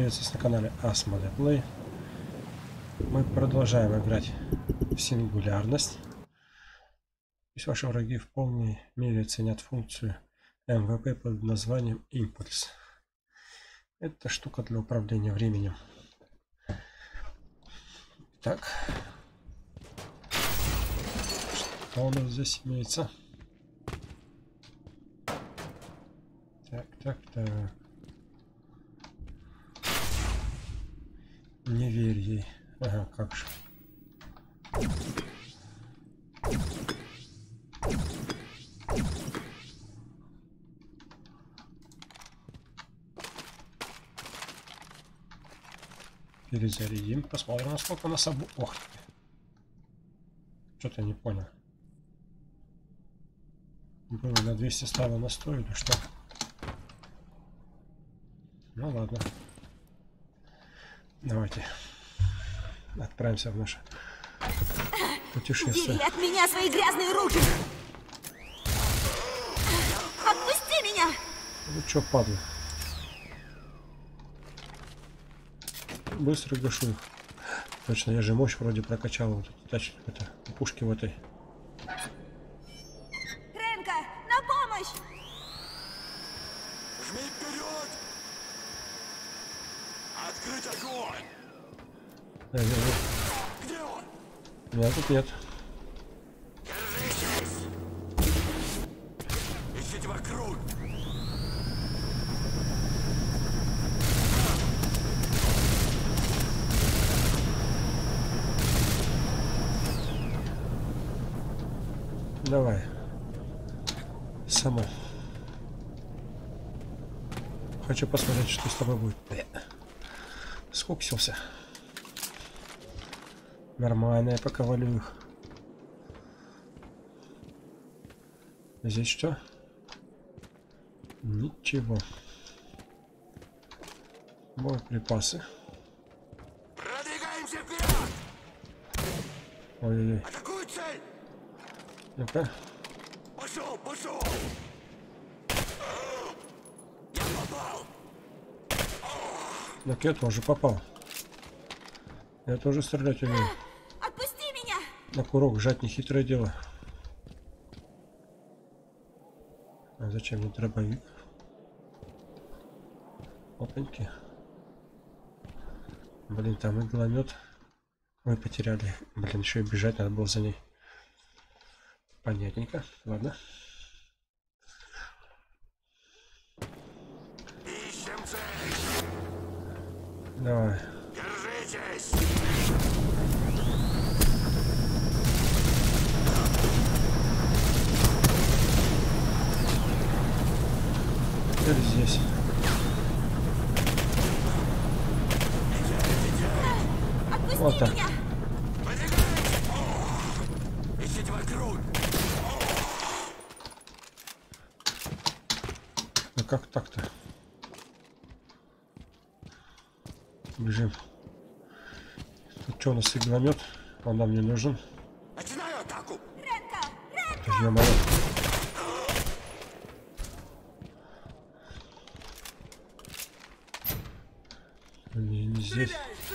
Приветствую на канале Asmodee. Мы продолжаем играть в сингулярность. Пусть ваши враги в полной мере ценят функцию МВП под названием Импульс. Это штука для управления временем. Так. Что у нас здесь имеется? Так. Не верь ей. Ага, как же. Перезарядим. Посмотрим, насколько нас Ох ты. Что-то не понял. Было на 200, стало на 100 или что? Ну ладно. Давайте отправимся в наше путешествие. Убери от меня свои грязные руки! Отпусти меня! Ну чё, падла? Быстро гашу их. Точно, я же мощь вроде прокачал вот это пушки в этой. Ренка, на помощь! Жми вперед! Открыть огонь! Где он? Меня тут нет. Держитесь! Ищите вокруг! Давай. Само. Хочу посмотреть, что с тобой будет. Скуксился. Нормально, я пока валю их. Здесь что? Ничего. Боеприпасы. Продвигаемся вперед! Ой-ой-ой. Атакуй цель! Ну-ка. Пошел! Я попал! Так я тоже попал. Я тоже стрелять умею. Отпусти меня! На курок жать не хитрое дело. А зачем мне дробовик? Опаньки. Блин, там игломет. Мы потеряли. Блин, еще и бежать надо было за ней. Понятненько. Ладно. Ищем цель! Давай. Держитесь! Теперь здесь. Отпусти Вот так. меня! Ищите вокруг! Ну как так-то? Бежим. Тут что у нас игломет? Он нам не нужен. Начинаю атаку! Ренка! Ё-моё. Не здесь.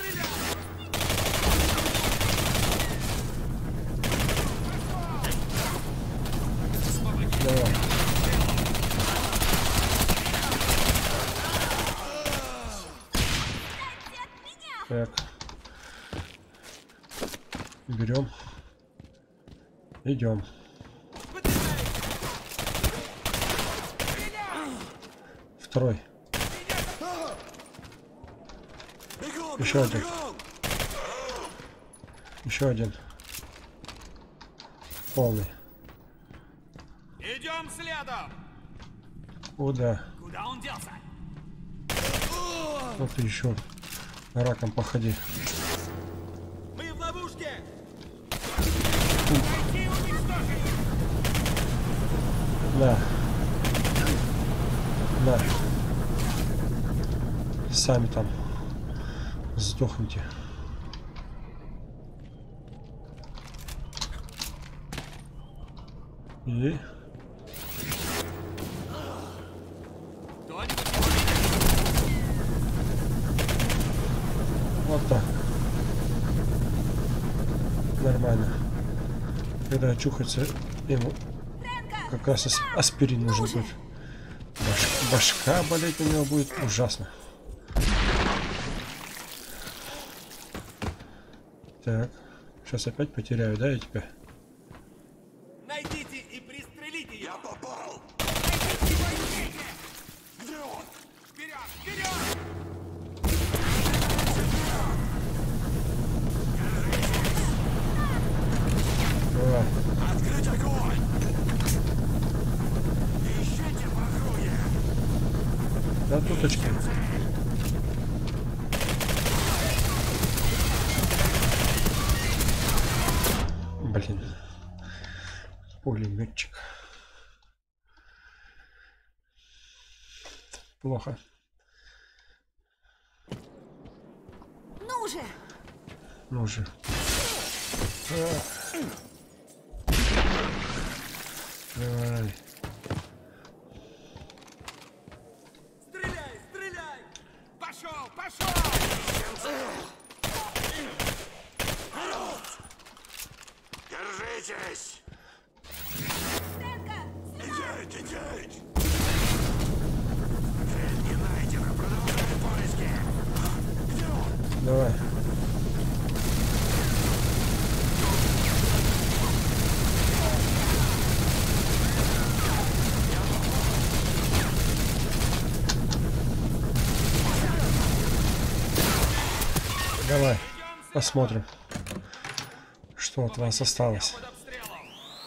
Давай. Так. Берем. Идем. Второй. Бегом! Еще один. Еще один. Полный. Идем следом! Куда? Куда он делся? Вот ты еще раком походи. Мы в ловушке! На. На. Сами там сдохните. И Кто-нибудь его видит? Нормально. Когда очухается, ему как раз аспирин нужен будет. Башка болеть у него будет ужасно. Так. Сейчас опять потеряю, да, я тебя? Найдите и пристрелите Я его! попал! Найдите и возьмите! Где он? Вперед! Вперед! Давай. Открыть огонь! Ищите в округе! Да, туточки. Блин. Пулеметчик. Плохо. Ну же! Ну же. Давай. Стреляй! Стреляй! Пошел! Пошел! Держитесь! Фрэнка! Идите, идите! Цель не найдена, продолжай поиски! Где он? Давай. Давай. Посмотрим, что от вас осталось. Под обстрелом!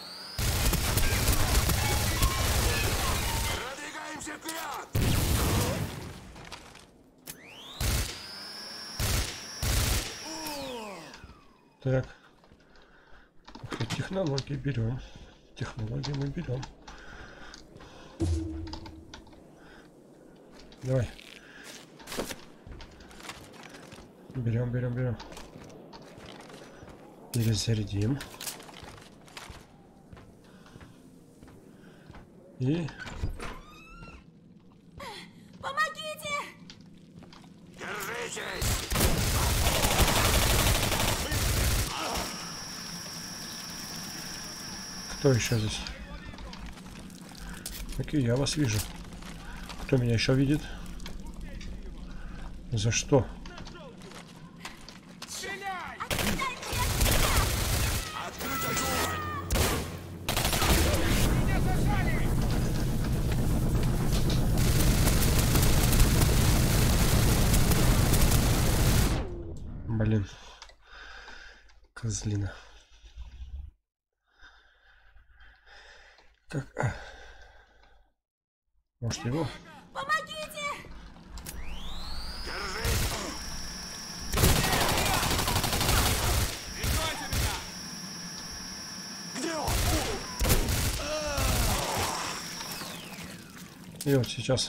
Продвигаемся вперед! Так. Ух ты, технологии берем. Технологии мы берем. Давай. Берем, берем, берем. Перезарядим. И Помогите! Держитесь! кто еще здесь? Окей, я вас вижу. Кто меня еще видит? За что? Стреляй! Открыть огонь! Меня зажали! Блин. Козлина. Как? Может его? Помогите! Держись! Прикройте меня! Где он? И вот сейчас.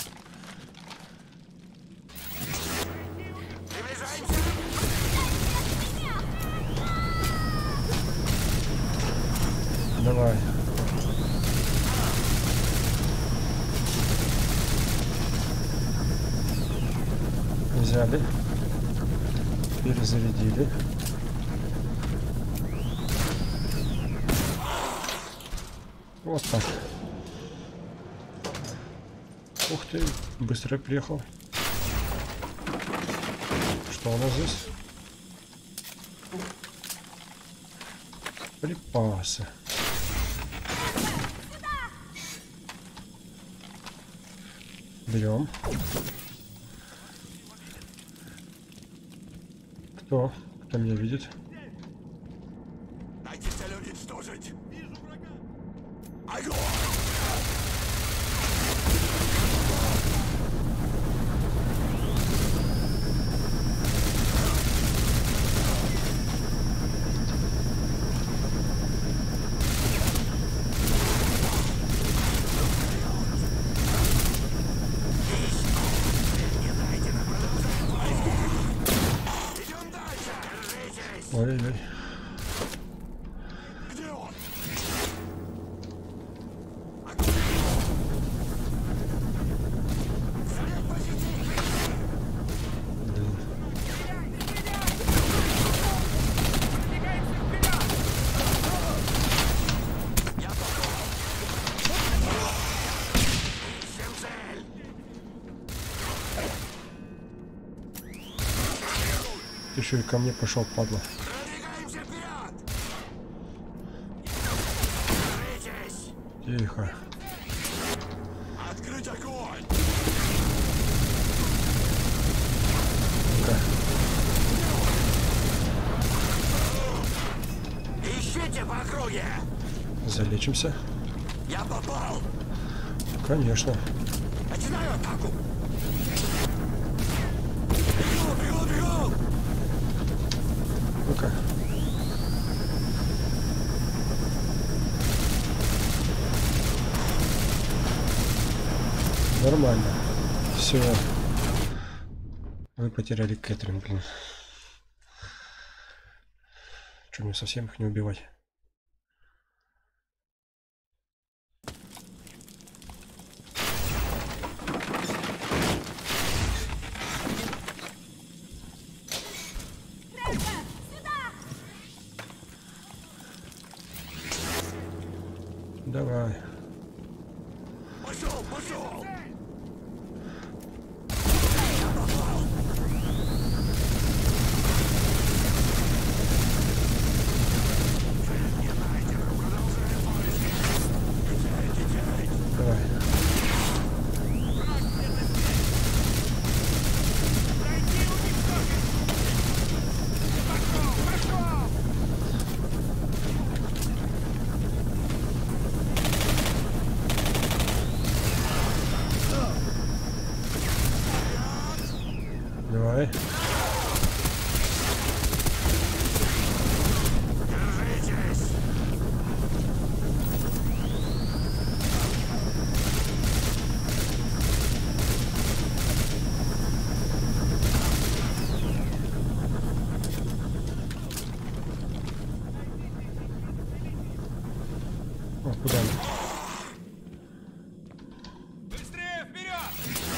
Приближаемся! Давай. Взяли. Перезарядили. Вот так. Ух ты, быстро приехал. Что у нас здесь? Припасы. Берем. Кто? Кто меня видит? Дайте цель уничтожить! Вижу врага! Огонь! Идем дальше! Держитесь! Ой-ой-ой. Где он? Еще и ко мне пошел, падла. Продвигаемся вперед! Держитесь! Тихо. Открыть огонь! Ну-ка. Ищите по округе! Залечимся. Я попал! Конечно. Начинаю атаку! Бегу, бегу, бегу! Ну-ка. Нормально. Все. Вы потеряли Кэтрин, блин. Что, мне совсем их не убивать? Ренка, сюда! Давай. Пошел, пошел! Давай. Пройти уничтожить! Пошел, пошел! Давай. Держитесь! О, куда мы? Быстрее, вперед!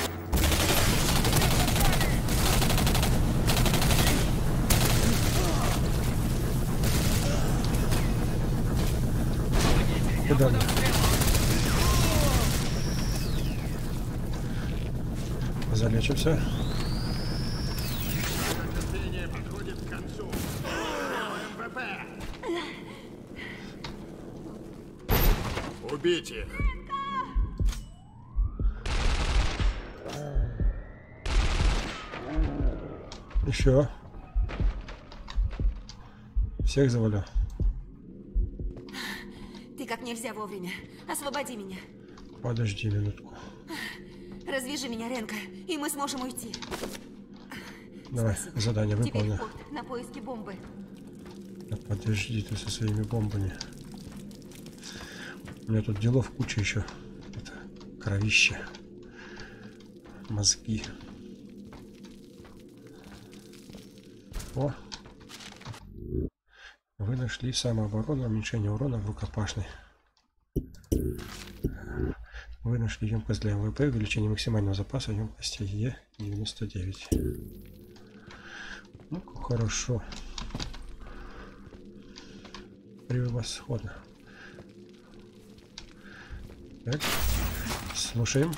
Куда мы? Залечимся. Терпение подходит к концу. МВП! Убить их! Еще. Всех завалю. Ты как нельзя вовремя. Освободи меня. Подожди минутку. Развяжи меня, Ренка, и мы сможем уйти. Давай, Спасибо. задание Теперь выполнено. вход на поиски бомбы. Да подожди ты со своими бомбами. У меня тут делов куча еще. Это кровище. Мозги. О. Вы нашли самооборону, уменьшение урона в рукопашной. Вы нашли емкость для МВП, увеличение максимального запаса емкости Е99. Ну, хорошо. Превосходно. Так, слушаем.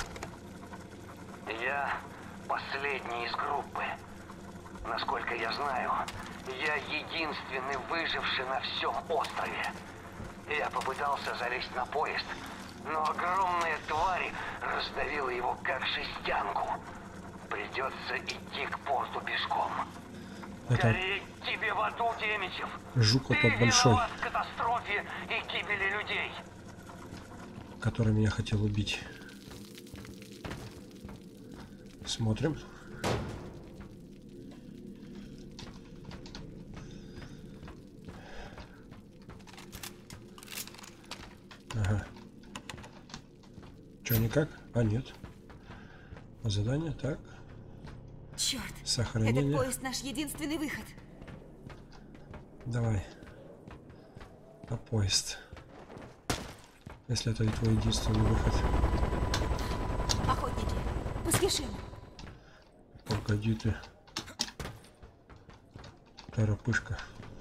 Я последний из группы. Насколько я знаю, я единственный выживший на всем острове. Я попытался залезть на поезд, но огромная тварь раздавила его как жестянку. Придется идти к порту пешком. Это Гореть тебе в аду, Демичев! жук вот Ты тот большой, виноват в катастрофе и гибели людей! который меня хотел убить. Смотрим. Ага. Че, никак? А, нет. Задание, так. Черт, этот Сохранение. поезд наш единственный выход. Давай. На поезд. Если это и твой единственный выход. Охотники, поспешим. Погоди ты. Торопышка.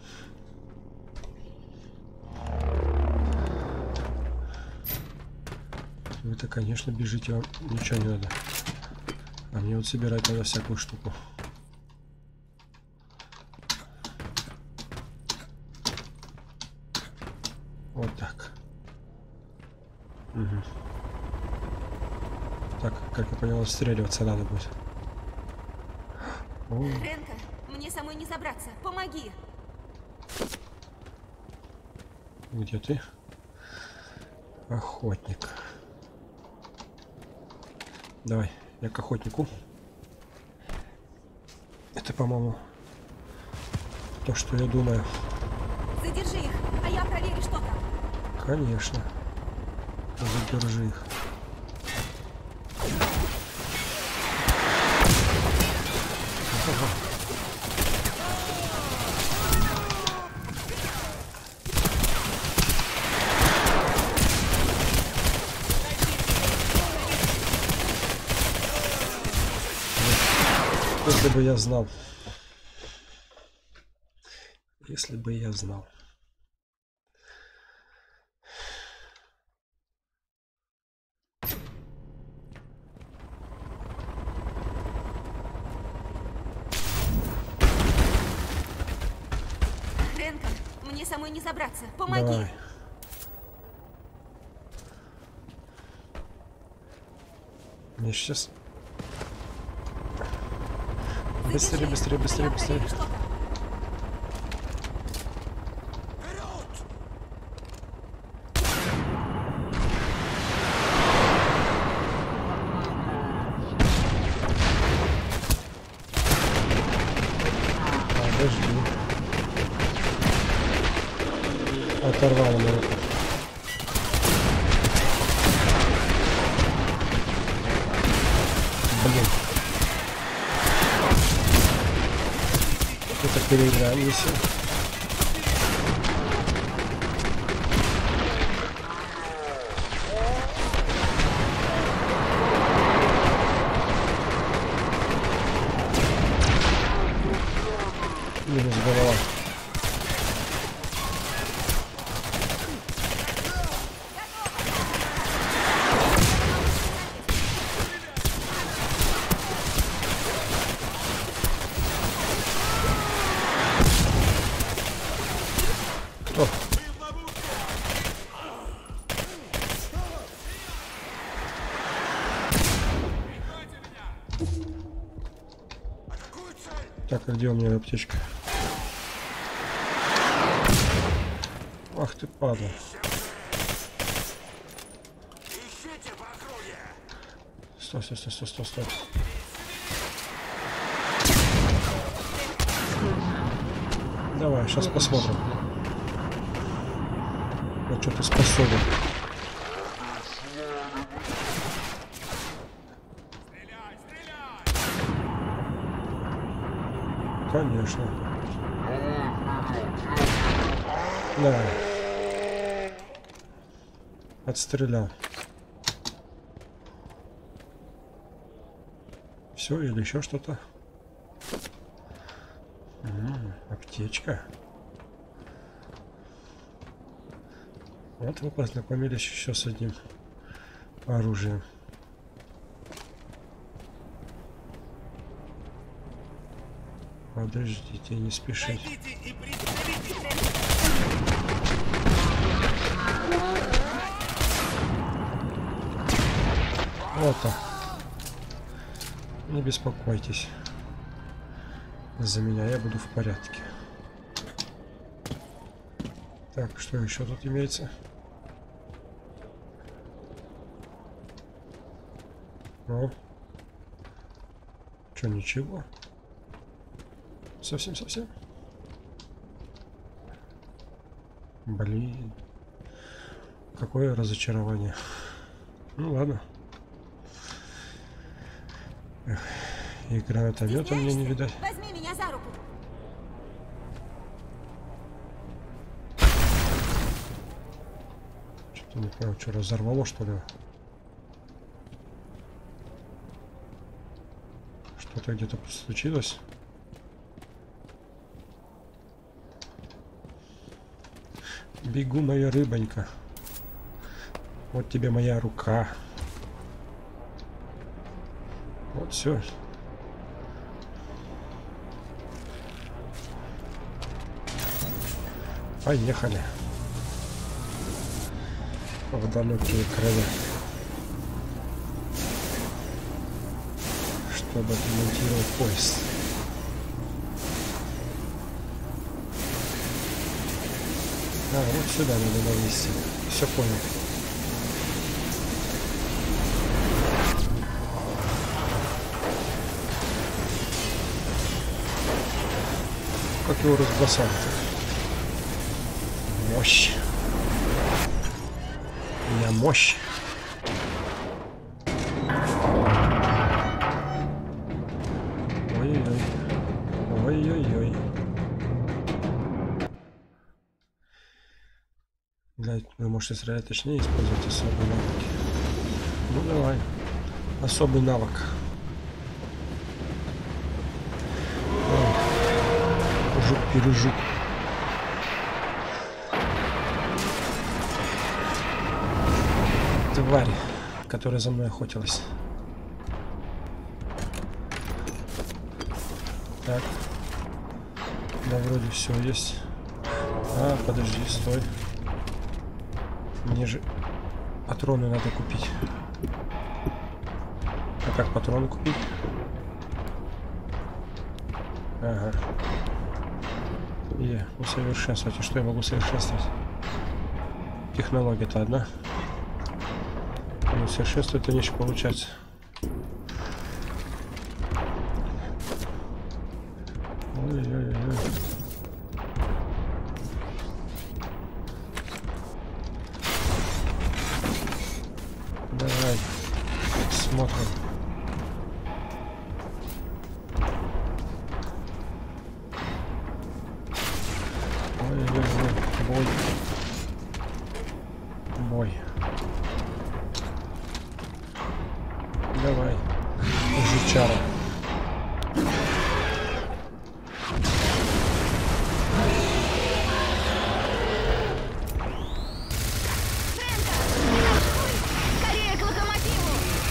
Вы-то, конечно, бежите, вам ничего не надо. А мне вот собирать надо всякую штуку. Вот так. Угу. Так, как я понял, отстреливаться надо будет. О, Ренка, мне самой не забраться. Помоги. где ты? Охотник. Давай, я к охотнику. Это, по-моему, то, что я думаю. Задержи их, а я проверю, что там. Конечно. Задержи их. Ага. Если бы я знал. Если бы я знал. Ренка, мне самой не забраться. Помоги. Давай. Мне сейчас... Быстрее, быстрее, быстрее, быстрее. Проверю, что там. Подожди. Оторвало мою руку. Блин. Это переиграемся. Минус голова. Кто? Так, а где у меня аптечка? Ах ты падла. Ищите по округе. Стой, стой, стой, стой, стой, стой. Давай, сейчас посмотрим. На что ты способен. Стреляй, стреляй! Конечно. Да. Отстрелял. Все или еще что-то? Аптечка. Вот мы познакомились еще с одним оружием. Подождите, не спешите. Идите и пристрелите! Вот так. Не беспокойтесь за меня, я буду в порядке. Так, что еще тут имеется? Ну, что, ничего? Совсем-совсем? Блин. Какое разочарование. Ну ладно. Эх, и гранатомета мне не видать. Возьми меня за руку. Что-то не понял, что разорвало, что ли? Что-то где-то случилось? Бегу, моя рыбонька. Вот тебе моя рука. Вот все. Поехали. в далекие края, чтобы отремонтировать поезд. А, вот сюда надо навести. Все понял. Как его разбросал? Мощь. У меня мощь. Ой-ой-ой. Ой-ой-ой. Вы можете стрелять точнее, использовать особые навыки. Ну давай. Особый навык. Жук-пережук. Тварь, которая за мной охотилась. Так. Да, вроде все есть. А, подожди, стой. Мне же патроны надо купить. А как патроны купить? Ага. И усовершенствовать. И что я могу совершенствовать? Технология-то одна. Но совершенствовать-то нечего получается. Ой-ой-ой. Давай. Смотрим. Бой. Бой. Давай. Жучара. Скорее к локомотиву!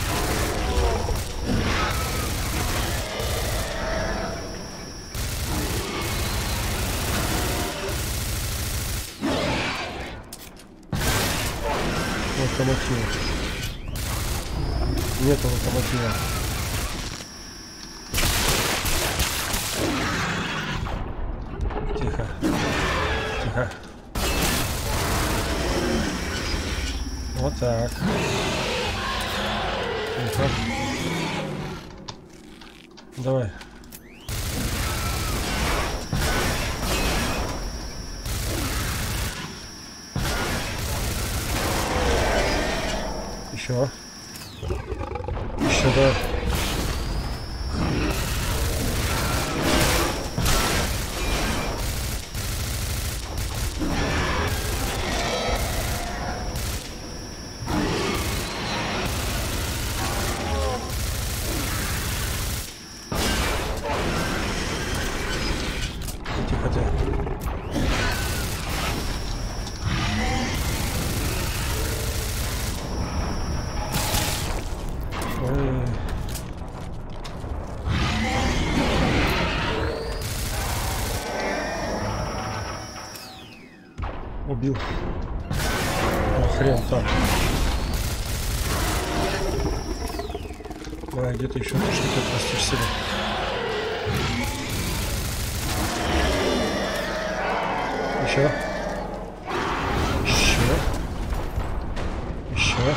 Локомотива. Нету локомотива. Тихо. Тихо. Вот так. Тихо. Давай. Еще. Еще, да. Тихо, тихо. Ой. Убил. Ну, хрен так. Давай, где-то еще что-то простишь себе. Еще. Еще. Еще.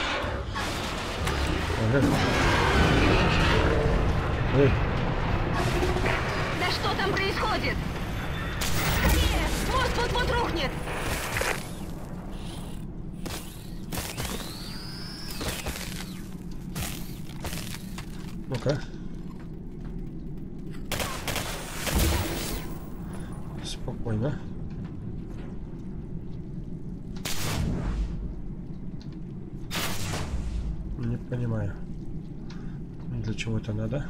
Ага. Эй. Да что там происходит? Скорее! Мост вот-вот рухнет! Ну-ка. Спокойно. Не понимаю, для чего это надо.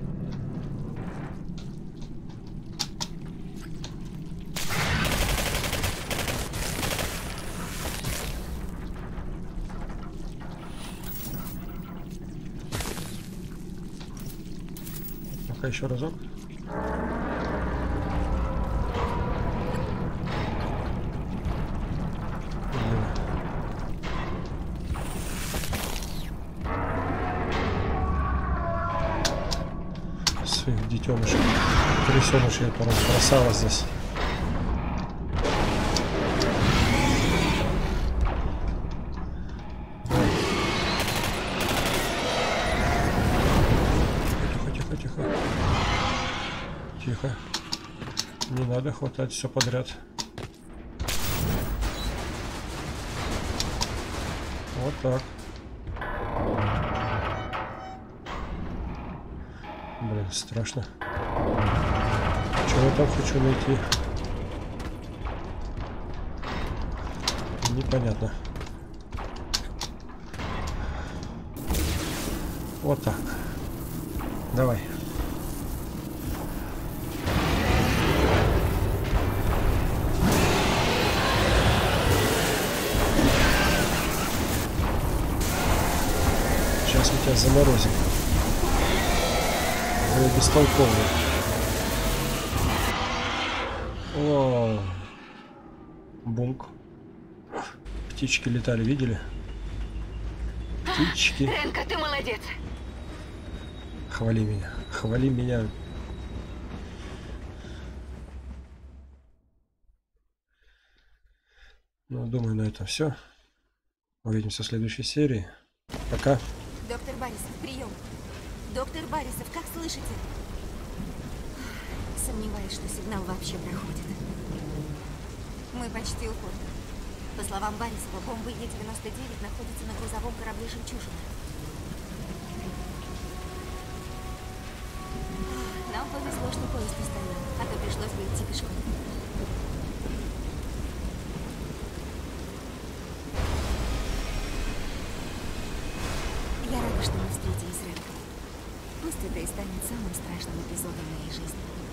Ну-ка еще разок. своих детенышей, крысенышей разбросала здесь. Тихо, тихо, тихо. Тихо. Не надо хватать все подряд. Вот так. Блин, страшно. Чего я там хочу найти? Непонятно. Вот так. Давай. Сейчас мы тебя заморозим. Вы бестолковые. О, бунк. Птички летали, видели? Птички. Ренка, ты молодец. Хвали меня. Хвали меня. Ну, думаю, на этом все. Увидимся в следующей серии. Пока. Доктор Борисов, прием. Доктор Борисов, как слышите? Сомневаюсь, что сигнал вообще проходит. Мы почти у порта. По словам Борисова, бомба Е-99 находится на грузовом корабле «Жемчужина». Нам повезло, что поезд не стоял, а то пришлось бы идти пешком. Я рада, что мы встретились с Ренкой. Пусть это и станет самым страшным эпизодом моей жизни.